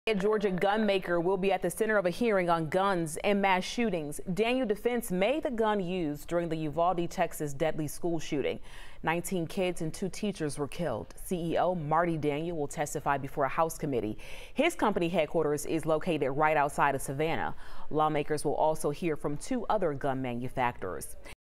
A Georgia gun maker will be at the center of a hearing on guns and mass shootings. Daniel defense made the gun used during the Uvalde, Texas deadly school shooting. 19 kids and 2 teachers were killed. CEO Marty Daniel will testify before a House committee. His company headquarters is located right outside of Savannah. Lawmakers will also hear from 2 other gun manufacturers.